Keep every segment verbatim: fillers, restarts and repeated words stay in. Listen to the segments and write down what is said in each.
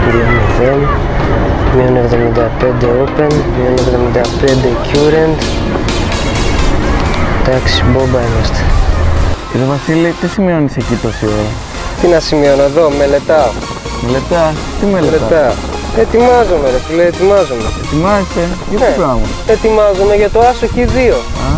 δύο μηδέν, μείον εβδομήντα πέντε open, μείον εβδομήντα πέντε current. Εντάξει, μπόμπα είμαστε. Κύριε Βασίλη, τι σημειώνεις εκεί τόση ώρα? Τι να σημειώνω εδώ, μελετάω. Μελετά, τι μελετά? Μελετάω. Ετοιμάζομαι ρε φίλε, ετοιμάζομαι. Ετοιμάζεσαι, για Ναι. τι πράγμα? Ετοιμάζομαι για το Άσο Χ δύο. Α,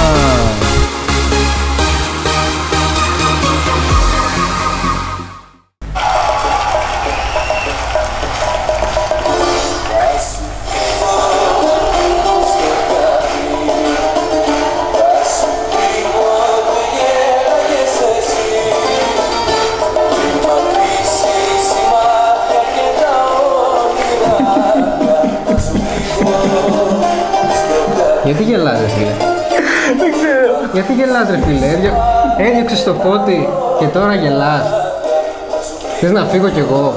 Γιατί γελάς ρε φίλε? δεν ξέρω. Γιατί γελάς ρε φίλε? Έδιο... Έδιωξες το Φώτη και τώρα γελάς. Θες να φύγω κι εγώ?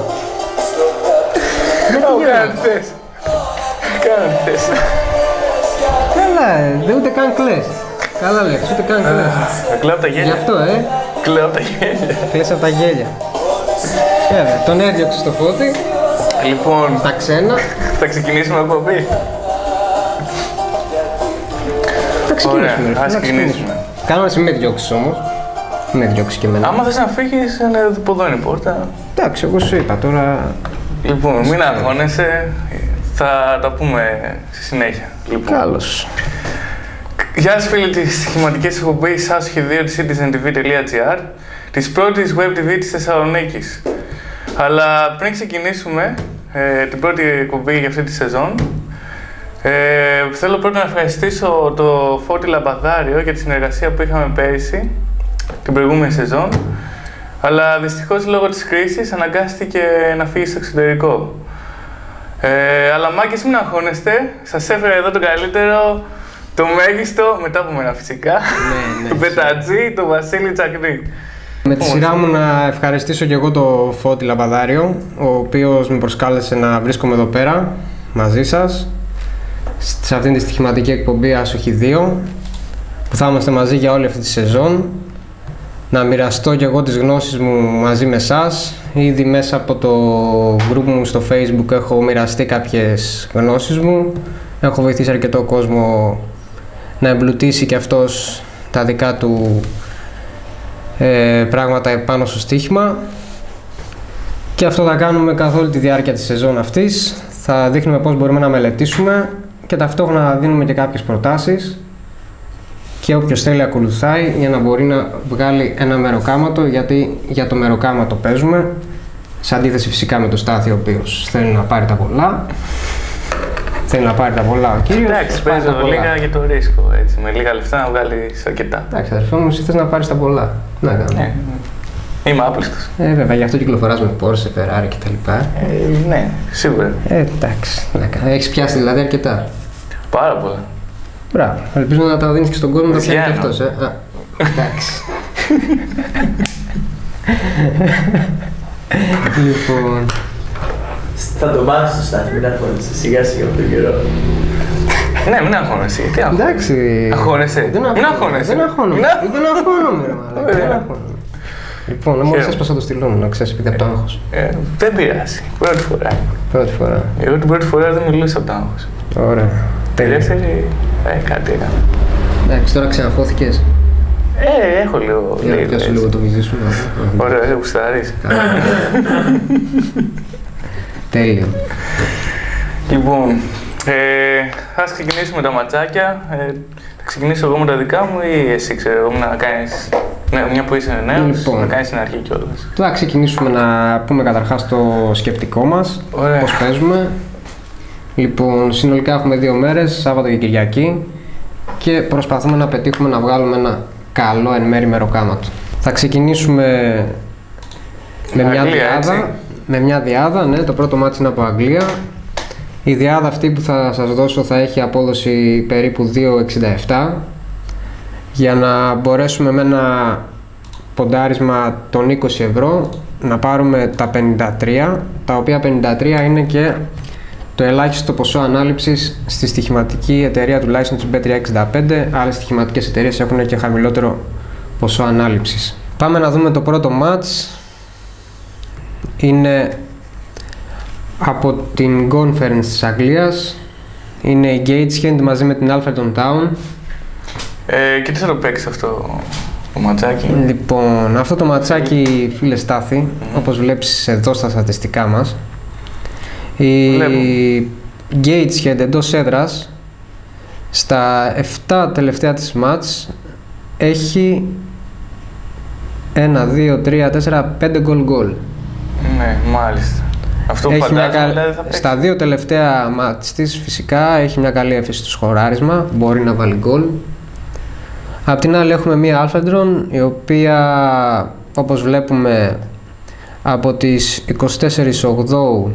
Γιατί γελάς? Κάνε θες. Κάνε θες. Καλά, ε, δεν ούτε καν κλαις. Καλά λέξεις, ούτε καν κλαις. Κλαίω από τα Γι' γέλια. αυτό, ε. Κλαίω από τα γέλια. Κλαις από τα γέλια. Βέβαια, τον έδιωξες το Φώτη, Λοιπόν, στα ξένα. θα ξεκινήσουμε εκπομπή. Θα ξεκινήσουμε. Ωραία, ρε, ας θα ξεκινήσουμε. Κάνω εσύ με διώξεις όμως. Με διώξεις και εμένα. Άμα θες να φύγεις, είναι από εδώ είναι η πόρτα. Εντάξει, εγώ σου είπα τώρα. Λοιπόν, μην αγχώνεσαι, θα τα πούμε στη συνέχεια. Λοιπόν. Καλώς. Γεια σας φίλοι της σχηματικής εκπομπής Άσο Χ δύο της citizentv.gr, της πρώτης web τι βι της Θεσσαλονίκης. Αλλά πριν ξεκινήσουμε ε, την πρώτη εκπομπή για αυτή τη σεζόν, ε, θέλω πρώτα να ευχαριστήσω το Φώτη Λαμπαδάριο για τη συνεργασία που είχαμε πέρυσι, την προηγούμενη σεζόν, αλλά δυστυχώς λόγω της κρίσης αναγκάστηκε να φύγει στο εξωτερικό. Ε, αλλά μάγκες, μην αγχώνεστε, σας έφερα εδώ το καλύτερο, το μέγιστο, μετά από μένα φυσικά, Ναι, ναι, Πετατζή, το Βασίλη Τσακνή. Με τη σειρά μου να ευχαριστήσω και εγώ το Φώτη Λαμπαδάριο, ο οποίος με προσκάλεσε να βρίσκομαι εδώ πέρα μαζί σας σε αυτήν τη στοιχηματική εκπομπή Άσο Χ δύο, που θα είμαστε μαζί για όλη αυτή τη σεζόν. Να μοιραστώ και εγώ τις γνώσεις μου μαζί με εσάς. Ήδη μέσα από το group μου στο Facebook έχω μοιραστεί κάποιες γνώσεις μου. Έχω βοηθήσει αρκετό κόσμο να εμπλουτίσει και αυτός τα δικά του ε, πράγματα επάνω στο στοίχημα. Και αυτό θα κάνουμε καθ' όλη τη διάρκεια της σεζόν αυτής. Θα δείχνουμε πώς μπορούμε να μελετήσουμε και ταυτόχρονα να δίνουμε και κάποιες προτάσεις. Και όποιος θέλει ακολουθάει για να μπορεί να βγάλει ένα μεροκάματο, γιατί για το μεροκάματο παίζουμε, σε αντίθεση φυσικά με το Στάθη, ο οποίος θέλει να πάρει τα πολλά. Θέλει να πάρει τα πολλά ο κύριος. Εντάξει, παίζω λίγα για το ρίσκο, έτσι, με λίγα λεφτά να βγάλεις αρκετά. Εντάξει αδερφέ μου, εσύ θες να πάρεις τα πολλά. Να κάνω. Ναι, είμαι άπλιστος. Ε, βέβαια, γι' αυτό κυκλοφοράς με Porsche, Ferrari κτλ. Ε, ναι, σίγουρα. Ε, εντάξει, να κάνω. Έχεις πιάσει δηλαδή αρκετά. Πάρα πολλά. Μπράβο. Ελπίζω να τα δίνεις και στον κόσμο να τα πιάνει και Ζιάνο. αυτός. Ε. Α, εντάξει. Λοιπόν. Θα το μάθεις στο Στάθη, μην αγχώνεσαι, σιγά σιγά με τον καιρό. Ναι, μην αγχώνεσαι. Τι αγχώνεσαι. Εντάξει. Αγχώνεσαι. Δεν Μην αγχώνεσαι. Δεν αγχώνομαι. Μην αγ- Δεν αγχώνομαι, ρε μαλάκα. Ωραία. Δεν αγχώνομαι. Λοιπόν, να μόλις Χαίρομαι. έσπασα το στυλό μου, να ξέρεις, επειδή από το άγχος. Ε, δεν πειράζει. Πρώτη φορά. Πρώτη φορά. Εγώ την πρώτη φορά δεν μιλούσα από το άγχος. Ωραία. Τη δεύτερη, ε, κάτι έκανα. Εντάξει, τώρα ξαναφώθηκες. Ε, έχω λίγο. Για να πιάσω έτσι. λίγο το βυζί σου. Ωραία, δεν γουστάρεις. Τέλειο. Λοιπόν, ε, ας ξεκινήσουμε τα ματσάκια. Ε, θα ξεκινήσω εγώ με τα δικά μου ή εσύ, ξέρω εγώ, να κάνεις. Ναι, μια που είσαι νέος, Λοιπόν. να κάνεις την αρχή κιόλας. Θα ξεκινήσουμε να πούμε καταρχάς το σκεπτικό μας. Ωραία. Πώς παίζουμε. Λοιπόν, συνολικά έχουμε δύο μέρες, Σάββατο και Κυριακή, και προσπαθούμε να πετύχουμε να βγάλουμε ένα καλό εν μέρει μεροκάματο. Θα ξεκινήσουμε με μια Αγγλία, διάδα. έτσι. Με μια διάδα, ναι, το πρώτο μάτι είναι από Αγγλία. Η διάδα αυτή που θα σας δώσω θα έχει απόδοση περίπου δύο εξήντα επτά, για να μπορέσουμε με ένα ποντάρισμα των είκοσι ευρώ να πάρουμε τα πενήντα τρία, τα οποία πενήντα τρία είναι και το ελάχιστο ποσό ανάληψης στη στοιχηματική εταιρεία τουλάχιστον της μπι τριακόσια εξήντα πέντε. Άλλες στοιχηματικές εταιρείες έχουν και χαμηλότερο ποσό ανάληψης. Πάμε να δούμε το πρώτο match. Είναι Από την Conference της Αγγλίας είναι η Gateshead μαζί με την Alfreton Town. Ε, και τι θα το παίξει αυτό το ματσάκι? Λοιπόν, αυτό το ματσάκι, φίλε Στάθη, mm. όπως βλέπεις εδώ στα στατιστικά μας, η Gateshead εντός έδρας στα επτά τελευταία της μάτς έχει ένα, δύο, τρία, τέσσερα, πέντε γκολ γκολ. Ναι, μάλιστα. Αυτό που φαντάζομαι δηλαδή θα παίξει. Στα δύο τελευταία μάτς της φυσικά έχει μια καλή έφεση στο σκοράρισμα, μπορεί να βάλει γκολ. Απ' την άλλη έχουμε μία Alfredron, η οποία όπως βλέπουμε από τις είκοσι τέσσερις Οκτώου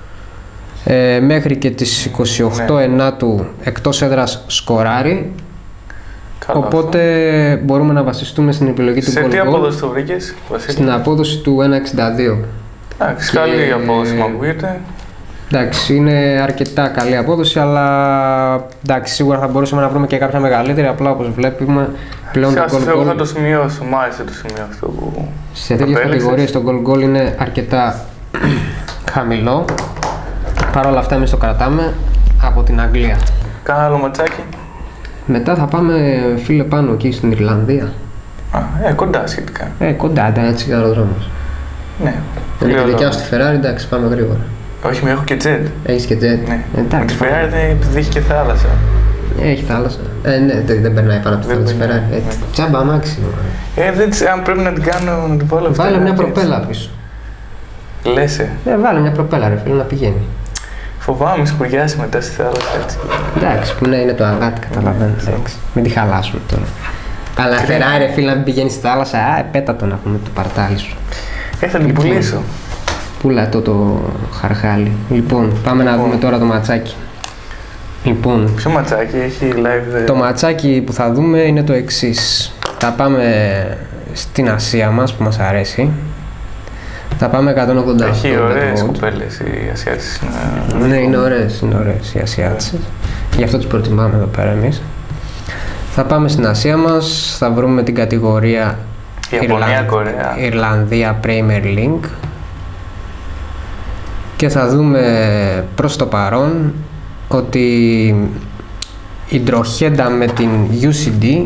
ε, μέχρι και τις είκοσι οκτώ ναι. Ενάτου εκτός έδρας σκοράρει. Καλά, οπότε αυτό. Μπορούμε να βασιστούμε στην επιλογή σε του γκολ. Σε τι απόδοση το βρήκες, Βασίλη? Στην απόδοση του ένα εξήντα δύο. Εντάξει, καλή απόδοση μου ακούγεται. Εντάξει, είναι αρκετά καλή απόδοση, αλλά εντάξει, σίγουρα θα μπορούσαμε να βρούμε και κάποια μεγαλύτερη. Απλά όπως βλέπουμε πλέον το goal goal. Θα το σημειώσω, μου άρεσε το σημείο αυτό που. Σε τέτοιες κατηγορίες το goal goal είναι αρκετά χαμηλό. Παρ' όλα αυτά, εμείς το κρατάμε από την Αγγλία. Κάνα άλλο ματσάκι. Μετά θα πάμε, φίλε, πάνω εκεί στην Ιρλανδία. Α, ε, κοντά σχετικά. Ε, κοντά, ήταν έτσι αεροδρόμος. Ναι. Με τη δικιά σου τη Ferrari, εντάξει, πάμε γρήγορα. Όχι, με έχω και jet. Έχεις και jet. Ναι. Εντάξει. Με τη Ferrari δεν έχει και θάλασσα. Έχει θάλασσα. Ε, ναι, δεν περνάει πάνω από τη θάλασσα τη Ferrari. Ε, τσάμπα αμάξι. Ε, δεν ξέρω αν πρέπει να την κάνω να την πω όλα αυτά. Βάλε μια προπέλα πίσω. Λέσαι. Ε, βάλε μια προπέλα, ρε φίλε, να πηγαίνει. Φοβάμαι, σκουριάσει μετά στη θάλασσα έτσι. Εντάξει, που ναι, είναι το αγάτι, καταλαβαίνεις. Μην τη χαλάσουμε τώρα. Αλλά Ferrari, ρε φίλε, να μην πηγαίνει στη θάλασσα, α, πέτα το να πούμε το παρτάλι σου. Ε, θα την πουλήσω. Πούλα το το χαρχάλι. Λοιπόν, πάμε λοιπόν. να δούμε τώρα το ματσάκι. Λοιπόν, ποιο ματσάκι έχει live? Το ματσάκι που θα δούμε είναι το εξής. Θα πάμε στην Ασία μας που μας αρέσει. Θα πάμε εκατόν ογδόντα οκτώ. Έχει ωραίες κοπέλες οι Ασιάτες. Ναι, είναι ωραίες, είναι ωραίες οι Ασιάτες. Γι' αυτό τις προτιμάμε εδώ πέρα εμείς. Θα πάμε στην Ασία μας, θα βρούμε την κατηγορία Ιαπωνία, Κορέα. Ιρλανδία Premier League. Και θα δούμε προς το παρόν ότι η Drogheda με την γιου σι ντι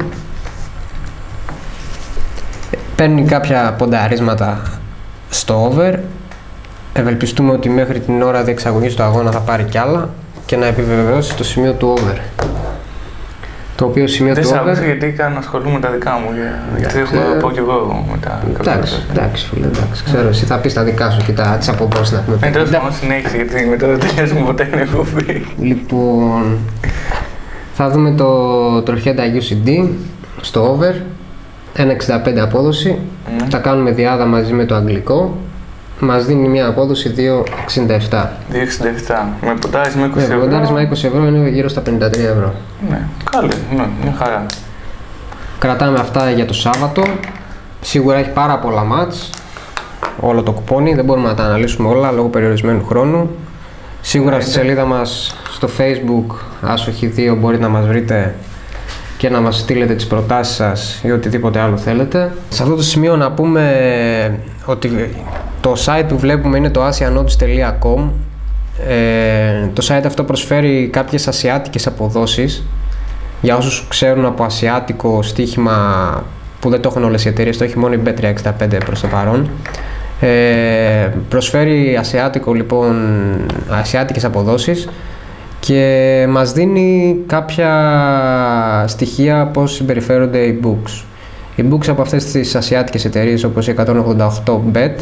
παίρνει κάποια πονταρίσματα στο over. Ευελπιστούμε ότι μέχρι την ώρα διεξαγωγής του αγώνα θα πάρει κι άλλα και να επιβεβαιώσει το σημείο του over. Το οποίο σημείο δεν του over... Δεν σ' άκουσα γιατί κάνω ασχολούμαι με τα δικά μου, γιατί έχω να πω κι εγώ μετά. Εντάξει, εντάξει φίλε, εντάξει, ξέρω, εσύ θα πεις τα δικά σου και τα, τις αποδόσεις να πούμε. Ε, τέλος πάντων συνέχισε, γιατί μετά δεν τελειάζουμε ποτέ την εκπομπή. Λοιπόν, θα δούμε το Drogheda γιου σι ντι στο over, ένα εξήντα πέντε απόδοση, mm. θα κάνουμε διάδα μαζί με το αγγλικό. Μας δίνει μια απόδοση δύο εξήντα επτά. δύο εξήντα επτά. Με ποντάρισμα είκοσι ευρώ. Με ποντάρισμα είκοσι ευρώ είναι γύρω στα πενήντα τρία ευρώ. Ναι, καλή, ναι, μια χαρά. Κρατάμε αυτά για το Σάββατο. Σίγουρα έχει πάρα πολλά μάτς. Όλο το κουπόνι, δεν μπορούμε να τα αναλύσουμε όλα λόγω περιορισμένου χρόνου. Σίγουρα στη σελίδα μας στο Facebook Άσοχη δύο μπορείτε να μας βρείτε και να μας στείλετε τις προτάσεις σας ή οτιδήποτε άλλο θέλετε. Σε αυτό το σημείο να πούμε ότι το site που βλέπουμε είναι το asianods τελεία com. Ε, το site αυτό προσφέρει κάποιες ασιάτικες αποδόσεις. Για όσους ξέρουν από ασιάτικο στοίχημα που δεν το έχουν όλες οι εταιρείες, το έχει μόνο η μπετ τριακόσια εξήντα πέντε προς το παρόν. Ε, προσφέρει ασιάτικο λοιπόν, ασιάτικες αποδόσεις και μας δίνει κάποια στοιχεία πώς συμπεριφέρονται οι books. Οι books από αυτές τις ασιάτικες εταιρείες όπως η εκατόν ογδόντα οκτώ μπετ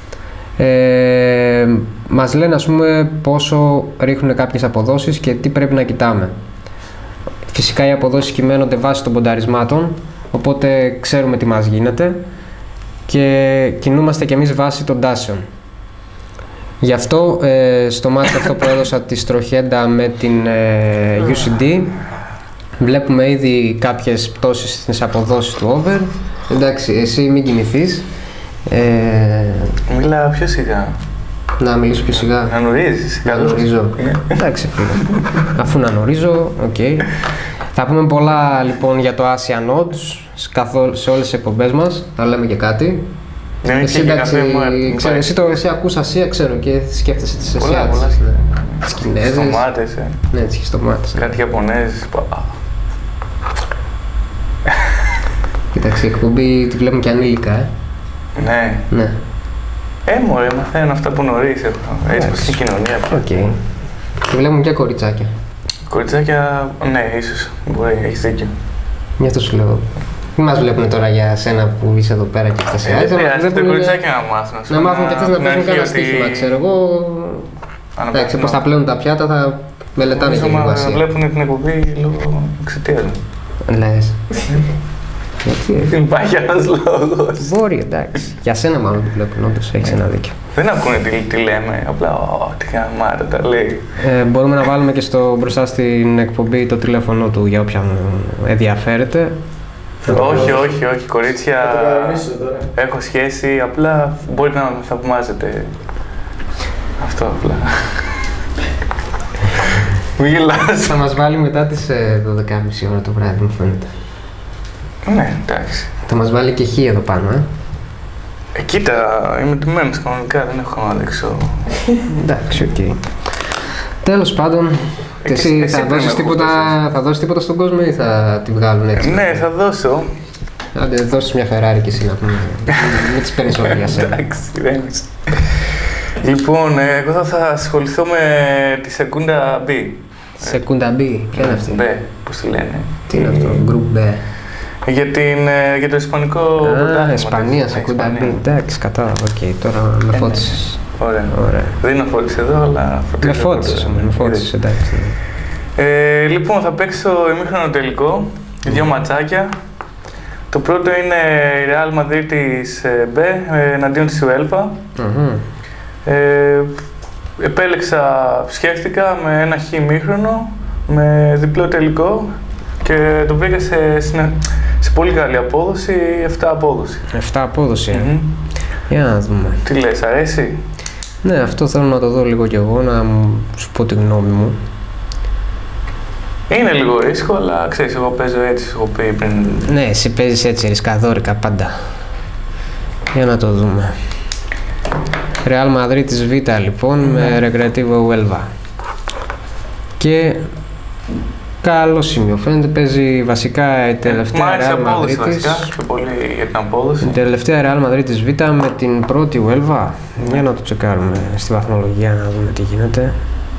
ε, μας λένε ας πούμε πόσο ρίχνουν κάποιες αποδόσεις και τι πρέπει να κοιτάμε. Φυσικά οι αποδόσεις κυμαίνονται βάσει των πονταρισμάτων, οπότε ξέρουμε τι μας γίνεται και κινούμαστε κι εμείς βάσει των τάσεων. Γι' αυτό ε, στο μάτι αυτό που έδωσα τη Drogheda με την ε, γιου σι ντι βλέπουμε ήδη κάποιες πτώσεις στις αποδόσεις του over. Εντάξει, εσύ μην κινηθείς. Ε, Μιλά πιο σιγά. Να μιλήσω πιο σιγά. Να νορίζεις. Να νορίζω. Εντάξει φίλε. Αφού να νορίζω, οκ. Okay. Θα πούμε πολλά λοιπόν για το Asian Odds σε όλες τις εκπομπές μας. Θα λέμε και κάτι. Δεν Εσύ είχε εντάξει, καφέ μου. ξέρω, εσύ, το, εσύ ακούς Ασία, ξέρω και σκέφτεσαι τις Πολλά, Ασιάτες. πολλά σκέφτομαι. Τις Κινέζες. Στομάτες, ε. Ναι, τις χιστομάτες. Κάτι Ιαπωνέζες. πα. Κοίταξε, η εκπομπή τη βλέπουμε και ανήλικα, ε. Ναι. Ναι. Ε, μωρέ, μαθαίνω αυτά που νωρίς έχω. Έτσι πως είναι η κοινωνία. Οκ. Okay. Και βλέπουμε και κοριτσάκια. Κοριτσάκια, ναι, ίσως. Μπορεί, έχεις δίκιο. Γι' αυτό σου λέω. Μην μας βλέπουν τώρα για σένα που είσαι εδώ πέρα και φτάσει. Ε, δεν χρειάζεται τα κοριτσάκια να μάθουν. Να μάθουν και αυτές να παίζουν κάνα στοίχημα, ξέρω εγώ. Εντάξει, πώς θα πλένουν τα πιάτα, θα μελετάνε και λίγο Ασία. Βλέπουν την εκπομπή λόγω εξαιτίας μου. Λες. Γιατί, Δεν υπάρχει άλλος λόγος. μπορεί, εντάξει. Για σένα μάλλον το βλέπουν, όντως, έχεις ένα δίκιο. Δεν ακούνε τι, τι λέμε, απλά «Ω, τι γαμάτα τα λέει». Ε, μπορούμε να βάλουμε και στο, μπροστά στην εκπομπή το τηλέφωνο του για όποιον ενδιαφέρεται. Όχι, όχι, όχι, κορίτσια, έχω σχέση, απλά μπορείτε να με θαυμάζετε. Αυτό απλά. Μην γελάς. Θα μας βάλει μετά τις ε, δώδεκα και μισή ώρα το βράδυ, μου φαίνεται. Ναι, εντάξει. Θα μας βάλει και χ εδώ πάνω, ε. Ε, κοίτα, είμαι τιμένος κανονικά, δεν έχω να δείξω. Εντάξει, οκ. Okay. Τέλος πάντων, Ε, εσύ, εσύ θα, πρέπει δώσεις να τίποτα, θα δώσεις τίποτα στον κόσμο ή θα τη βγάλουν έτσι? Ναι, θα δώσω. Άντε, δώσεις μια Ferrari και εσύ να πούμε. Μην τις παίρνεις όλα για σένα. Εντάξει, δεν είσαι. Λοιπόν, ε, εγώ θα, θα ασχοληθώ με τη Segunda B. Secunda B, ποια είναι αυτή? B, πώς τη λένε. Τι είναι αυτό, Group B. Για, την, ε, για το ισπανικό Α, πρωτάθλημα. Ισπανία, Ναι, Secunda Ισπανία. B. Εντάξει, κατάλαβα, οκ, τώρα με φώτισες. Ωραία. Ωραία. Δεν είναι φώτιση εδώ, αλλά Με φωτίζω φώτισες, εδώ. με φώτισες, εντάξει. Ε, λοιπόν, θα παίξω ημίχρονο τελικό, δύο ματσάκια. Το πρώτο είναι η Real Madrid της ε, B ε, εναντίον της Uelva. Μμμ. Ε, επέλεξα, σκέφτηκα με ένα χ ημίχρονο, με διπλό τελικό και το βρήκα σε, σε, σε πολύ καλή απόδοση, επτά απόδοση. Εφτά απόδοση. ε. Μμμ. Για να δούμε. Τι λες, αρέσει? Ναι, αυτό θέλω να το δω λίγο κι εγώ, να μου σου πω τη γνώμη μου. Είναι λίγο ρίσκο, αλλά ξέρεις, εγώ παίζω έτσι, έχω πει πριν. Ναι, εσύ παίζεις έτσι, ρισκαδόρικα πάντα. Για να το δούμε. Real Madrid της Β λοιπόν, με Recreativo Huelva. Και καλό σημείο. Φαίνεται παίζει βασικά η τελευταία Μ' άρεσε η Real απόδοση Madrid της. βασικά, πιο πολύ για την απόδοση. Η τελευταία Real Madrid της Β με την πρώτη Huelva. Για να το τσεκάρουμε στη βαθμολογία να δούμε τι γίνεται.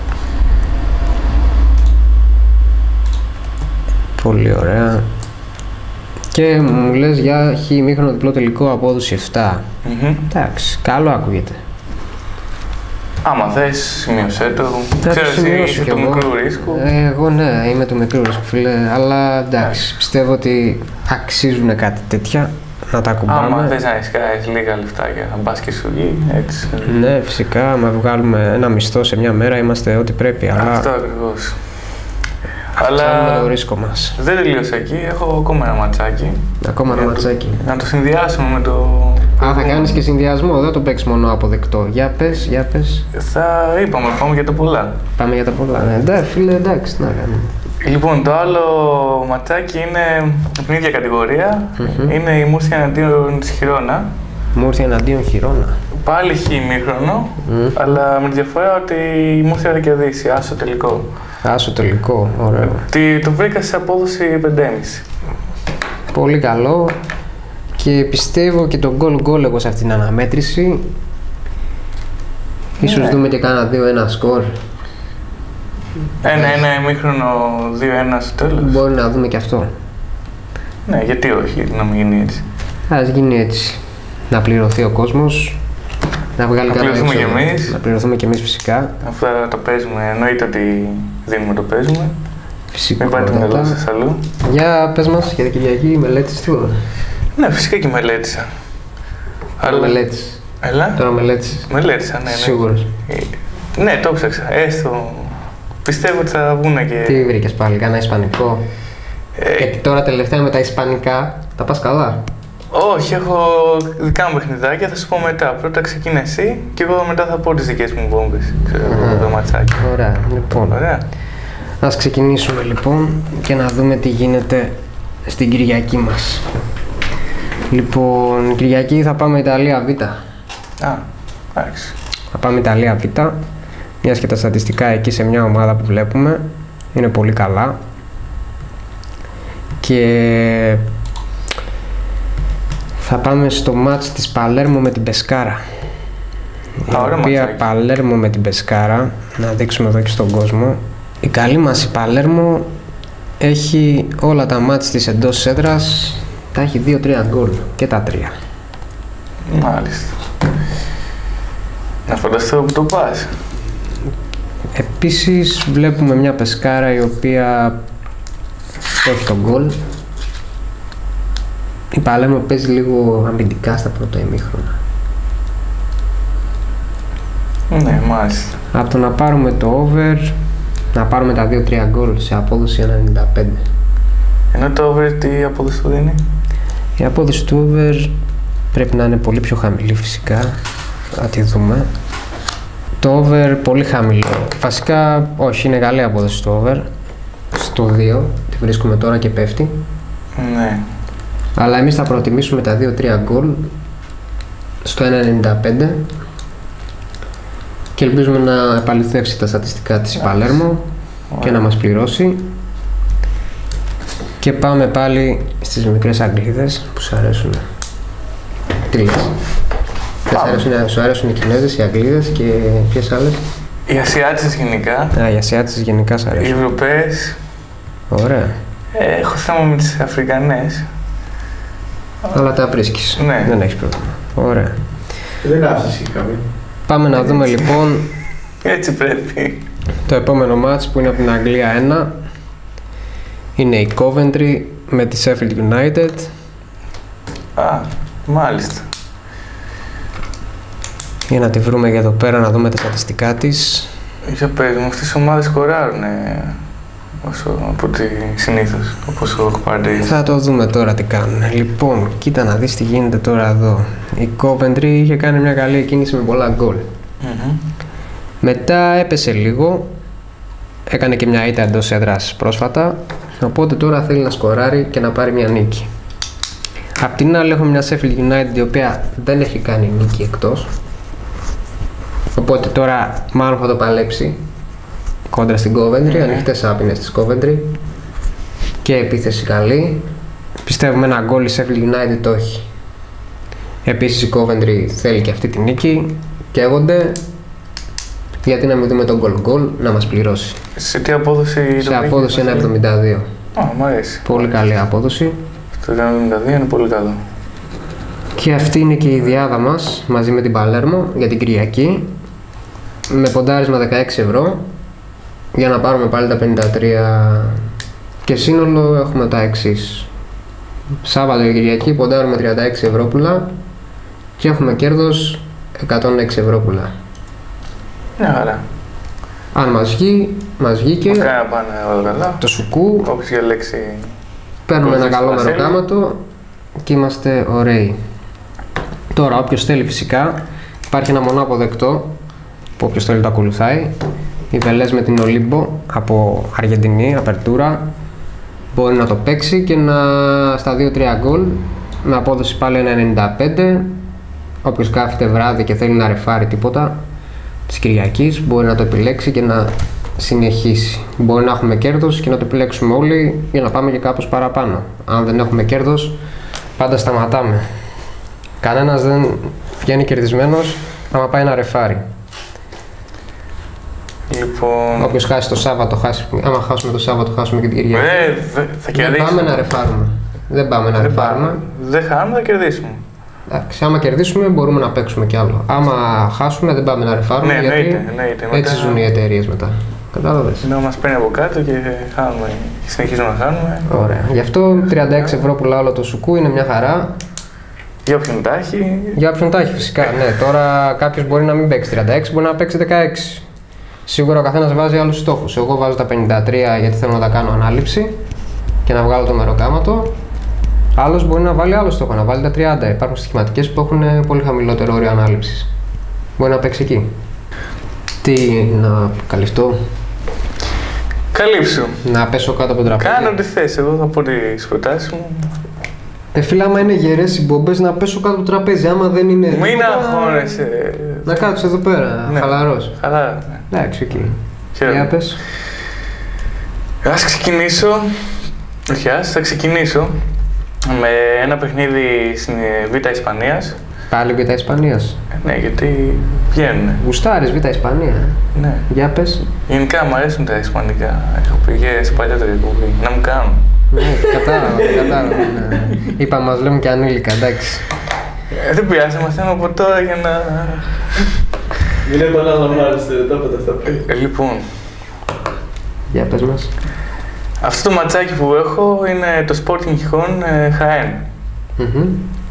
Πολύ ωραία. Και μου λες για χ ημίχρονο διπλό τελικό απόδοση επτά. Μμμ. Εντάξει, καλό ακούγεται. Άμα θες, σημείωσέ το. Θα Ξέρω το εσύ σημειώσω είσαι κι του εγώ. μικρού ρίσκου. Ε, εγώ ναι, είμαι του μικρού ρίσκου, φίλε. Αλλά εντάξει, πιστεύω ότι αξίζουν κάτι τέτοια να τα Άμα κουμπάμε. θες να ρισκάρεις λίγα λεφτάκια, να πας και σου βγει, έτσι. Ναι, φυσικά, με βγάλουμε ένα μισθό σε μια μέρα είμαστε ό,τι πρέπει. Αλλά Αυτό ακριβώς. αυξάνουμε Αλλά το ρίσκο μας. δεν τελείωσα εκεί, έχω ακόμα ένα ματσάκι. Ακόμα ένα Για το- ματσάκι. Να το συνδυάσουμε με το... Α, θα κάνεις και συνδυασμό, δεν το παίξεις μόνο αποδεκτό. Για πες, για πες. Θα είπαμε, πάμε για τα πολλά. Πάμε για τα πολλά. Ναι, εντάξει, φίλε, εντάξει, τι να κάνουμε. Λοιπόν, το άλλο ματσάκι είναι από την ίδια κατηγορία. Μμμ. Είναι η Μούρσια εναντίον της Χιρόνα. Μούρθια εναντίον Χιρόνα. Πάλι χ ημίχρονο, Μμ. αλλά με τη διαφορά ότι η Μούρσια θα κερδίσει, άσο τελικό. Άσο τελικό, ωραίο. Τι, το βρήκα σε απόδοση πέντε κόμμα πέντε. Πολύ καλό και πιστεύω και τον goal goal εγώ σε αυτήν την αναμέτρηση. Ίσως Ναι. δούμε και κάνα δύο ένα σκορ. Ένα, ένα ημίχρονο, δύο ένα στο τέλος. Μπορεί να δούμε και αυτό. Ναι, γιατί όχι, να μην γίνει έτσι. Ας γίνει έτσι. Να πληρωθεί ο κόσμος. Να βγάλει Να κανένα πληρωθούμε έξοδο. κι εμείς. Να πληρωθούμε κι εμείς φυσικά. Αυτά το παίζουμε, εννοείται ότι δίνουμε το παίζουμε. Μην πάτε το μυαλό Φυσικότατα. σας αλλού. Για πες μας για την Κυριακή μελέτης τίποτα. Ναι, φυσικά και μελέτησα. Τώρα μελέτης. Έλα. Τώρα μελέτης. Μελέτησα, ναι, ναι. Σίγουρος. Ε, Ναι, το ψάξα. Έστω. Πιστεύω ότι θα βγουν και. Τι βρήκες πάλι, κάνα ισπανικό. Ε, Γιατί τώρα τελευταία με τα ισπανικά τα πας καλά. όχι, έχω δικά μου παιχνιδάκια, θα σου πω μετά. Πρώτα ξεκίνα εσύ και εγώ μετά θα πω τις δικές μου βόμβες. Ξέρω εγώ, το ματσάκι. Ωραία, λοιπόν. Ωραία. Ας ξεκινήσουμε λοιπόν και να δούμε τι γίνεται στην Κυριακή μας. Λοιπόν, Κυριακή θα πάμε Ιταλία Β. Α, εντάξει. Θα πάμε Ιταλία Β, μιας και τα στατιστικά εκεί σε μια ομάδα που βλέπουμε είναι πολύ καλά. Και θα πάμε στο μάτς της Παλέρμο με την Πεσκάρα. Η Α, οποία ματσάκι. Παλέρμο με την Πεσκάρα, να δείξουμε εδώ και στον κόσμο. Η καλή μας η Παλέρμο έχει όλα τα μάτς της εντός έδρας, τα έχει δύο τρία γκολ και τα τρία. Μάλιστα. Να φανταστώ που το πας. Επίσης βλέπουμε μια Πεσκάρα η οποία έχει τον γκολ. Η Παλέρμο παίζει λίγο αμυντικά στα πρώτα ημίχρονα. Ναι, μάλιστα. Από το να πάρουμε το over, να πάρουμε τα δύο τρία γκολ σε απόδοση ένα ενενήντα πέντε. Ενώ το over τι απόδοση του δίνει? Η απόδοση του over πρέπει να είναι πολύ πιο χαμηλή φυσικά. Θα τη δούμε. Το over πολύ χαμηλό. Βασικά όχι, είναι καλή απόδοση το over. Στο δύο, τη βρίσκουμε τώρα και πέφτει. Ναι. Αλλά εμείς θα προτιμήσουμε τα δύο τρία γκολ στο ένα ενενήντα πέντε και ελπίζουμε να επαληθεύσει τα στατιστικά της η Παλέρμο και να μας πληρώσει. Και πάμε πάλι στις μικρές Αγγλίδες που σου αρέσουν. Τι λες? Δεν σου αρέσουν, σου αρέσουν οι Κινέζες, οι Αγγλίδες και ποιες άλλες? Οι Ασιάτες γενικά. Α, οι Ασιάτες γενικά σου Οι αρέσουν. Ευρωπαίες. Ωραία. Ε, έχω θέμα με τις Αφρικανές. Αλλά τα βρίσκεις. Ναι. Δεν έχεις πρόβλημα. Ωραία. Δεν άφησε καμία. Πάμε να δούμε λοιπόν Έτσι πρέπει. το επόμενο μάτς που είναι από την Αγγλία ένα. Είναι η Coventry με τη Sheffield United. Α, μάλιστα. Για να τη βρούμε για εδώ πέρα να δούμε τα στατιστικά της. Για πες μου, αυτές οι ομάδες σκοράρουν όσο από ό,τι συνήθως, όπως ο Εκπαντής. Θα το δούμε τώρα τι κάνουν. Λοιπόν, κοίτα να δεις τι γίνεται τώρα εδώ. Η Coventry είχε κάνει μια καλή κίνηση με πολλά γκολ. Mm-hmm. Μετά έπεσε λίγο. Έκανε και μια ήττα εντός έδρας πρόσφατα. Οπότε τώρα θέλει να σκοράρει και να πάρει μια νίκη. Απ' την άλλη έχουμε μια Sheffield United η οποία δεν έχει κάνει νίκη εκτός. Οπότε τώρα μάλλον θα το παλέψει κόντρα στην Coventry, mm-hmm. ανοιχτές άπινες της Coventry και επίθεση καλή. Πιστεύουμε ένα γκολ η Sheffield United το έχει. Επίσης η Coventry θέλει και αυτή τη νίκη, καίγονται. Γιατί να μην δούμε τον γκολ γκολ να μας πληρώσει. Σε τι απόδοση? Σε απόδοση ένα εβδομήντα δύο. Α, μου αρέσει. Πολύ καλή απόδοση. Στο ένα εβδομήντα δύο είναι πολύ καλό. Και αυτή είναι και η διάδα μας μαζί με την Παλέρμο για την Κυριακή. Με ποντάρισμα δεκαέξι ευρώ για να πάρουμε πάλι τα πενήντα τρία και σύνολο έχουμε τα εξής. Σάββατο και Κυριακή ποντάρουμε τριάντα έξι ευρώ και έχουμε κέρδος εκατόν έξι ευρώ. Μια χαρά. Αν μας βγει, μας βγήκε Μακάρι να πάνε όλα καλά. το σουκού, Όποιος διαλέξει. παίρνουμε ένα Κόλλησε καλό στο Βασίλη. μεροκάματο και είμαστε ωραίοι. Τώρα όποιος θέλει φυσικά υπάρχει ένα μονό αποδεκτό που όποιος θέλει το ακολουθάει. Η Βελές με την Ολύμπο από Αργεντινή, Απερτούρα, μπορεί να το παίξει και να στα δύο τρία γκολ με απόδοση πάλι ένα ενενήντα πέντε. Όποιος κάθεται βράδυ και θέλει να ρεφάρει τίποτα της Κυριακής μπορεί να το επιλέξει και να συνεχίσει. Μπορεί να έχουμε κέρδος και να το επιλέξουμε όλοι για να πάμε και κάπως παραπάνω. Αν δεν έχουμε κέρδος πάντα σταματάμε. Κανένας δεν βγαίνει κερδισμένος άμα πάει να ρεφάρει. Λοιπόν. Όποιος χάσει το Σάββατο, χάσει. Άμα χάσουμε το Σάββατο, χάσουμε και την Κυριακή. Ε, δε, θα Δεν κερδίσουμε. πάμε να ρεφάρουμε. Δεν πάμε να Δεν ρεφάρουμε. πάμε. Δεν χάνουμε, θα κερδίσουμε. Εντάξει, άμα κερδίσουμε μπορούμε να παίξουμε κι άλλο. Άμα χάσουμε δεν πάμε να ρεφάρουμε. Ναι, γιατί εννοείται, εννοείται. έτσι Μετά- ζουν οι εταιρείες μετά. Κατάλαβες. Ενώ μας παίρνει από κάτω και χάνουμε. Και συνεχίζουμε να χάνουμε. Ωραία. Γι' αυτό τριάντα έξι ευρώ πουλά όλο το σουκού είναι μια χαρά. Για όποιον τα έχει. Για όποιον τα έχει φυσικά. Ναι, τώρα κάποιος μπορεί να μην παίξει τριάντα έξι, μπορεί να παίξει δεκαέξι. Σίγουρα ο καθένας βάζει άλλους στόχους. Εγώ βάζω τα πενήντα τρία γιατί θέλω να τα κάνω ανάληψη και να βγάλω το μεροκάματο. Άλλος μπορεί να βάλει άλλο στόχο, να βάλει τα τριάντα. Υπάρχουν στοιχηματικές που έχουν πολύ χαμηλότερο όριο ανάληψης. Μπορεί να παίξει εκεί. Τι να καλυφτώ, Καλύψου. να πέσω κάτω από το τραπέζι. Κάνε ό,τι θες. Εγώ θα πω τις προτάσεις μου. Ε, φίλε, άμα είναι γερές οι μπόμπες, να πέσω κάτω από το τραπέζι. Άμα δεν είναι. Μην αγχώνεσαι. Να κάτσω εδώ πέρα, Ναι. χαλαρός. Χαλάρα. Ναι. Εντάξει, εκεί. Χαίρομαι. Για πες. Ας ξεκινήσω. Όχι, ας, θα ξεκινήσω με ένα παιχνίδι στην Β' Ισπανίας. Πάλι Β' Ισπανίας. Ναι, γιατί βγαίνουνε. Γουστάρεις Β' Ισπανία. Ναι. Για πες. Γενικά μου αρέσουν τα ισπανικά. Έχω πει και σε παλιότερη εκπομπή. Να μου κάνουν. Ναι, κατάλαβα, κατάλαβα. Ναι. Είπα, μας λέμε και ανήλικα, εντάξει. Ε, δεν πειράζει, μαθαίνω από τώρα για να. Μην επαναλαμβάνεστε, δεν τα είπατε αυτά πριν. Ε, λοιπόν, Για πες μας. αυτό το ματσάκι που έχω είναι το Sporting Χιχών Χαέν. Μμμ.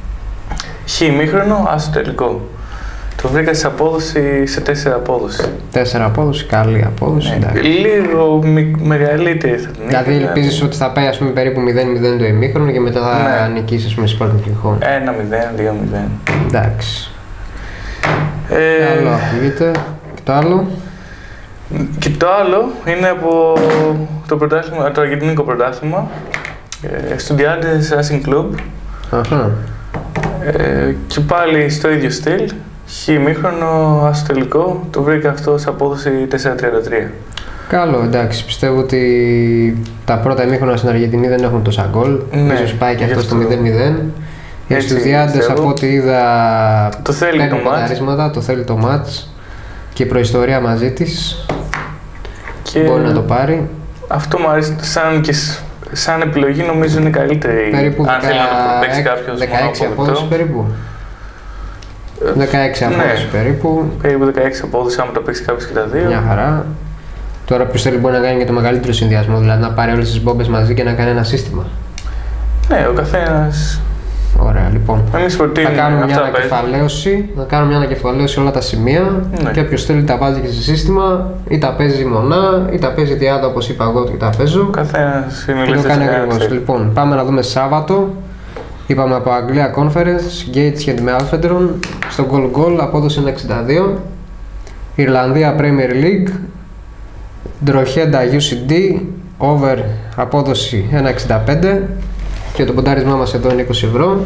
Χ ημίχρονο, άσο τελικό. Το βρήκα σε απόδοση, σε τέσσερα απόδοση. Τέσσερα απόδοση, καλή απόδοση, Ναι, εντάξει. λίγο μη- μεγαλύτερη θα την Δηλαδή είχα. ελπίζεις ότι θα πάει ας πούμε περίπου μηδέν μηδέν το ημίχρονο και μετά θα Ναι. νικήσεις ας πούμε Sporting Χιχών. ένα μηδέν, δύο μηδέν. Εντάξει. Ε, Άλλο ακούγεται. Και το άλλο. Και το άλλο είναι από το, πρωτάθλημα, το αργεντινικό πρωτάθλημα. Ε, Estudiantes Racing Club. Αχα. Ε, και πάλι στο ίδιο στυλ. Χ ημίχρονο, άσο τελικό. Το βρήκα αυτό σε απόδοση τέσσερα τριάντα τρία. Καλό, εντάξει. Πιστεύω ότι τα πρώτα ημίχρονα στην Αργεντινή δεν έχουν τόσα γκολ. Ναι, Ίσως πάει και γι' αυτό στο αυτό. μηδέν μηδέν. Οι Έτσι Estudiantes πιστεύω. από ό,τι είδα Το θέλει παίρνουν το μάτς. πονταρίσματα, το θέλει το μάτς και η προϊστορία μαζί της. Και Μπορεί να το πάρει. αυτό μου αρέσει σαν, και σ- σαν επιλογή, νομίζω είναι καλύτερη. Περίπου αν θέλει να το παίξει κάποιο δεκαέξι απόδοση περίπου. δεκαέξι ναι. απόδοση περίπου. Περίπου δεκαέξι απόδοση, άμα το παίξει κάποιο και τα δύο. Μια χαρά. Τώρα ποιος θέλει μπορεί να κάνει και το μεγαλύτερο συνδυασμό, δηλαδή να πάρει όλες τις μπόμπες μαζί και να κάνει ένα σύστημα. Ναι, ο καθένας. Ωραία, λοιπόν. Εμείς Θα προτείνουμε κάνουμε μια αυτά τα παίζουμε. ανακεφαλαίωση, να κάνουμε μια ανακεφαλαίωση όλα τα σημεία Ναι. και όποιος θέλει τα βάζει και σε σύστημα, ή τα παίζει μονά, ή τα παίζει διάδα όπως είπα εγώ και τα παίζω. Ο καθένας είναι Και το ελεύθερος κάνει να ακριβώς. ξέρει. Λοιπόν, πάμε να δούμε Σάββατο. Είπαμε από Αγγλία Conference, Gateshead με Alfredron, στο Goal Goal απόδοση ένα εξήντα δύο. Ιρλανδία Premier League, Drogheda γιου σι ντι, over απόδοση ένα εξήντα πέντε και το ποντάρισμά μας εδώ είναι είκοσι ευρώ.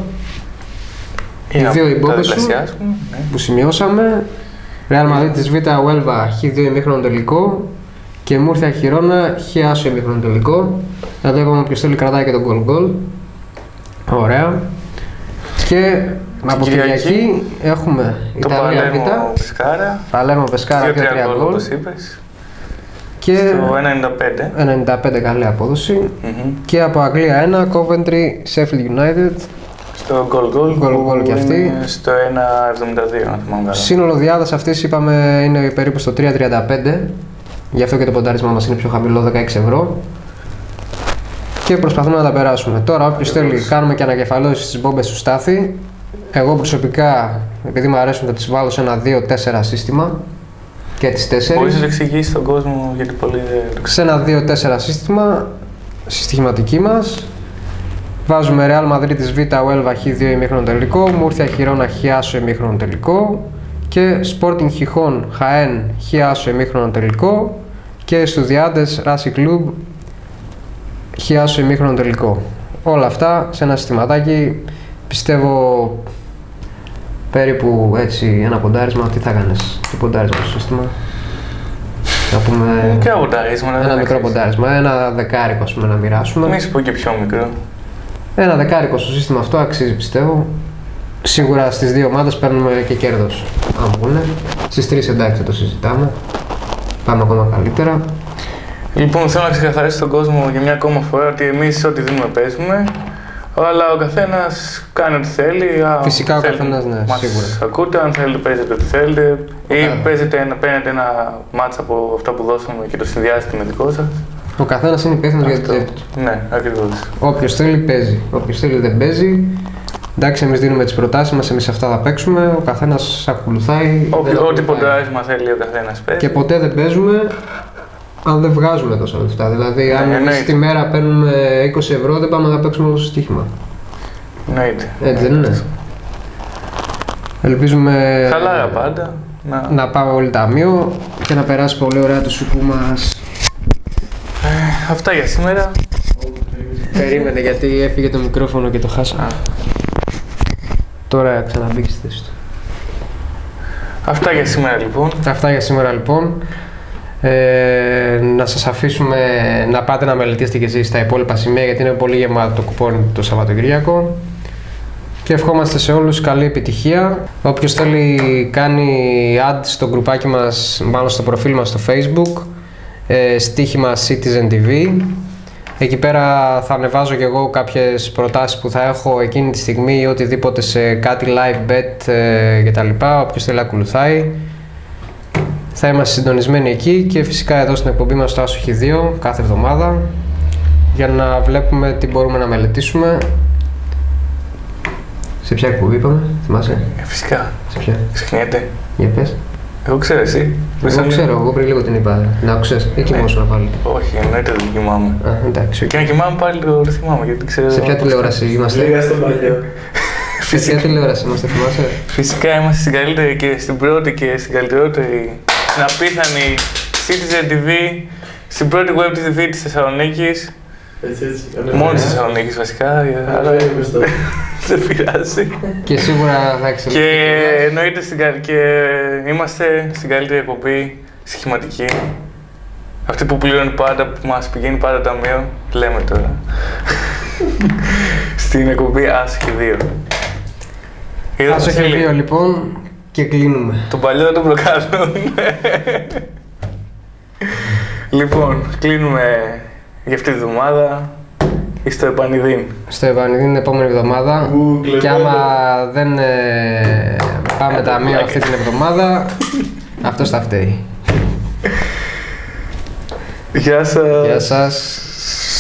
Ή Οι να δύο οι τα μπόμπες σου διπλασιάσουμε, ναι. που σημειώσαμε. Real Madrid της Β' Uelva χ δύο ημίχρονο τελικό και Μούρθια Χιρόνα χ άσο ημίχρονο τελικό. Δηλαδή είπαμε όποιος θέλει κρατάει και τον goal goal. Ωραία. Και από Κυριακή, Κυριακή έχουμε Το Ιταλία Παλέρμο Β', Πεσκάρα. Παλέρμο Πεσκάρα δύο δύο τρία τρία γκολ γκολ όπως είπες. και Στο ένα ενενήντα πέντε. ενενήντα πέντε καλή απόδοση. Μμμ. Και από Αγγλία ένα Coventry Sheffield United, Στο goal goal. Goal που goal κι αυτή. είναι στο ένα εβδομήντα δύο, αν θυμάμαι καλά. σύνολο διάδας αυτής είπαμε είναι περίπου στο τρία τριάντα πέντε, γι' αυτό και το ποντάρισμά μας είναι πιο χαμηλό, δεκαέξι ευρώ. Και προσπαθούμε να τα περάσουμε. Τώρα όποιος θέλει κάνουμε και ανακεφαλώσεις στις μπόμπες του Στάθη. Εγώ προσωπικά, επειδή μου αρέσουν, θα τις βάλω σε ένα δύο τέσσερα σύστημα και τις Μπορείς να τέσσερις. το εξηγήσεις στον κόσμο, γιατί πολλοί δεν το ξέρουν. Σε ένα δύο τέσσερα σύστημα, στη στοιχηματική μας. Βάζουμε Real Madrid της Β' Uelva χ δύο ημίχρονο τελικό, Μούρθια Χιρόνα χ άσο ημίχρονο τελικό και Sporting Χιχών Χαέν χ άσο ημίχρονο τελικό και Estudiantes Racing Club χ άσο ημίχρονο τελικό. Όλα αυτά σε ένα συστηματάκι, πιστεύω περίπου έτσι ένα ποντάρισμα. Τι θα κάνεις, τι ποντάρισμα στο σύστημα? Να πούμε Μικρά πονταρίσματα. ένα δεν μικρό αξίζει. ποντάρισμα, ένα δεκάρικο ας πούμε να μοιράσουμε. Μην σου πω και πιο μικρό. Ένα δεκάρικο στο σύστημα αυτό αξίζει πιστεύω. Σίγουρα στις δύο ομάδες παίρνουμε και κέρδος. Αν βγουνε. Στις τρεις εντάξει θα το συζητάμε. Πάμε ακόμα καλύτερα. Λοιπόν, θέλω να ξεκαθαρίσω τον κόσμο για μια ακόμα φορά ότι εμείς ό,τι δίνουμε παίζουμε. Αλλά ο καθένας κάνει ό,τι θέλει. Αν Φυσικά ο θέλει, καθένας, ναι, μας σίγουρα. ακούτε, αν θέλετε παίζετε ό,τι θέλετε. Ή Βέβαια. παίζετε ένα, παίρνετε ένα μάτσα από αυτά που δώσαμε και το συνδυάζετε με δικό σας. Ο καθένας είναι υπεύθυνος για τη Αυτό. δουλειά του. Ναι, ακριβώς. Όποιος θέλει παίζει. Όποιος θέλει δεν παίζει. Εντάξει, εμείς δίνουμε τις προτάσεις μας, εμείς αυτά θα παίξουμε. Ο καθένας ακολουθάει. Όποιο- δεν Ό,τι ακολουθάει. ποντάρισμα θέλει ο καθένας παίζει. Και ποτέ δεν παίζουμε αν δεν βγάζουμε τόσα λεφτά. Δηλαδή, αν Ναι, εμείς εννοείται. τη μέρα παίρνουμε είκοσι ευρώ, δεν πάμε να παίξουμε όλο το στοίχημα. Εννοείται. Έτσι δεν είναι? Ελπίζουμε Χαλάρα πάντα. Να... να πάμε όλοι ταμείο και να περάσει πολύ ωραία το σουκού μας. Αυτά για σήμερα. Περίμενε γιατί έφυγε το μικρόφωνο και το χάσα. Τώρα ξαναμπήκε στη θέση του. Αυτά για σήμερα λοιπόν. Αυτά για σήμερα λοιπόν. Ε, να σας αφήσουμε να πάτε να μελετήσετε και εσείς τα υπόλοιπα σημεία γιατί είναι πολύ γεμάτο το κουπόνι το Σαββατοκύριακο. Και ευχόμαστε σε όλους καλή επιτυχία. Όποιος θέλει κάνει add στο γκρουπάκι μας, μάλλον στο προφίλ μας στο Facebook, ε, στοίχημα Citizen τι βι. Εκεί πέρα θα ανεβάζω και εγώ κάποιες προτάσεις που θα έχω εκείνη τη στιγμή ή οτιδήποτε σε κάτι live bet ε, κτλ. Όποιος θέλει να ακολουθάει. Θα είμαστε συντονισμένοι εκεί και φυσικά εδώ στην εκπομπή μας στο Άσοχη δύο κάθε εβδομάδα για να βλέπουμε τι μπορούμε να μελετήσουμε. Σε ποια εκπομπή είπαμε, θυμάσαι? Ε, φυσικά. Σε ποια? Ξεχνιέται. Για πες. Εγώ ξέρω εσύ. Εγώ Σαν... ξέρω, εγώ πριν λίγο την είπα. Να άκουσες ή κοιμόσουνα πάλι? Όχι, εννοείται δεν κοιμάμαι. Α, εντάξει. Και να κοιμάμαι πάλι το δεν θυμάμαι γιατί ξέρω... Σε ποια τηλεόραση είμαστε? Λίγα στο παλιό. Σε ποια τηλεόραση είμαστε, θυμάσαι? Φυσικά είμαστε στην καλύτερη και στην πρώτη και στην καλύτερη, στην απίθανη Citizen τι βι, στην πρώτη web τι βι της Θεσσαλονίκης. Έτσι, έτσι. Μόνο της Θεσσαλονίκης βασικά, αλλά δεν πειράζει. Και σίγουρα θα εξελιχθεί. Και εννοείται στην κα- και είμαστε στην καλύτερη εκπομπή στοιχηματική. Αυτή που πληρώνει πάντα, που μας πηγαίνει πάντα ταμείο, λέμε τώρα. Στην εκπομπή Άσοχη δύο. Είδα Άσοχη Βασίλη, δύο λοιπόν και κλείνουμε. τον παλιό δεν τον προκαλούν. Λοιπόν, κλείνουμε για αυτή τη βδομάδα. Στο επανειδήν. Στο επανειδήν την επόμενη εβδομάδα. Ου, Και κλεμμένο. άμα δεν ε, πάμε ταμείο αυτή την εβδομάδα, αυτός θα φταίει. Γεια σας. Γεια σας.